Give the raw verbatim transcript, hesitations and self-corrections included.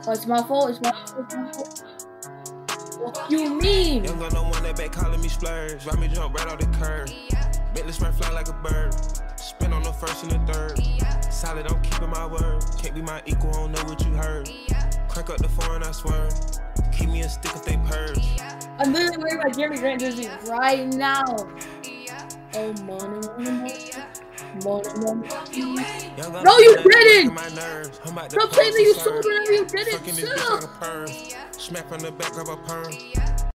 Oh, it's my fault. It's my fault. It's my fault. What you mean? Young gun, no one that back calling me splurge. Ride me jump right off the curb. Bentley spray fly like a bird. Spin on the first and the third. Solid, I'm keeping my word. Can't be my equal, I don't know what you heard. Crank up the foreign, I swear. Keep me a stick if they purge. I'm literally wearing my Jeremy Grant jersey right now. Oh, money, money, money. Money, money. No, you didn't! Stop saying that you sold it, you didn't! Stop! Smack on the back of a perm.